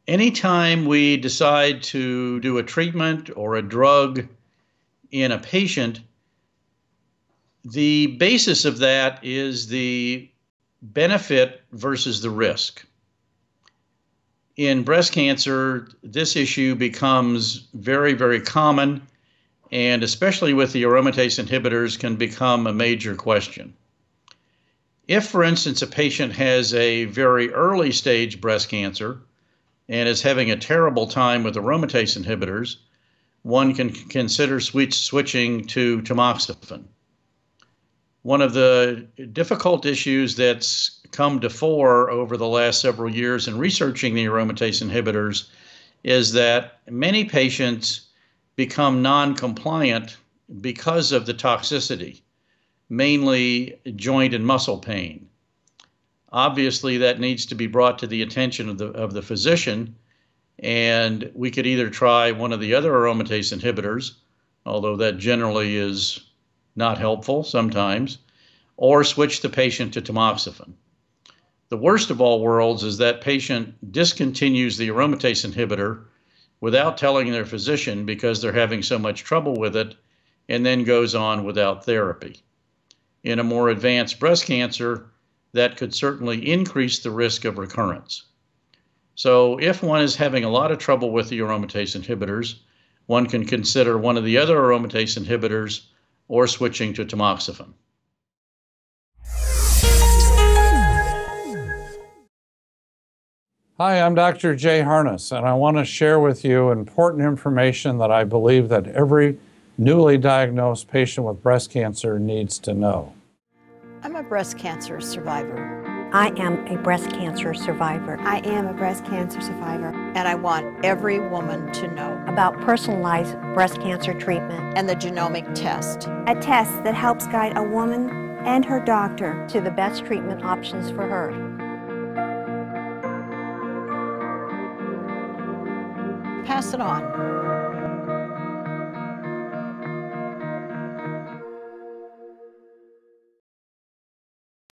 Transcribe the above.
Anytime we decide to do a treatment or a drug in a patient, the basis of that is the benefit versus the risk. In breast cancer, this issue becomes very, very common, and especially with the aromatase inhibitors, can become a major question. If, for instance, a patient has a very early stage breast cancer and is having a terrible time with aromatase inhibitors, one can consider switching to tamoxifen. One of the difficult issues that's come to fore over the last several years in researching the aromatase inhibitors is that many patients become non-compliant because of the toxicity, mainly joint and muscle pain. Obviously, that needs to be brought to the attention of the physician, and we could either try one of the other aromatase inhibitors, although that generally is not helpful sometimes, or switch the patient to tamoxifen. The worst of all worlds is that patient discontinues the aromatase inhibitor without telling their physician because they're having so much trouble with it, and then goes on without therapy. In a more advanced breast cancer, that could certainly increase the risk of recurrence. So if one is having a lot of trouble with the aromatase inhibitors, one can consider one of the other aromatase inhibitors or switching to tamoxifen. Hi, I'm Dr. Jay Harness, and I want to share with you important information that I believe that every newly diagnosed patient with breast cancer needs to know. I'm a breast cancer survivor. I am a breast cancer survivor. I am a breast cancer survivor. And I want every woman to know about personalized breast cancer treatment and the genomic test. A test that helps guide a woman and her doctor to the best treatment options for her. Pass it on.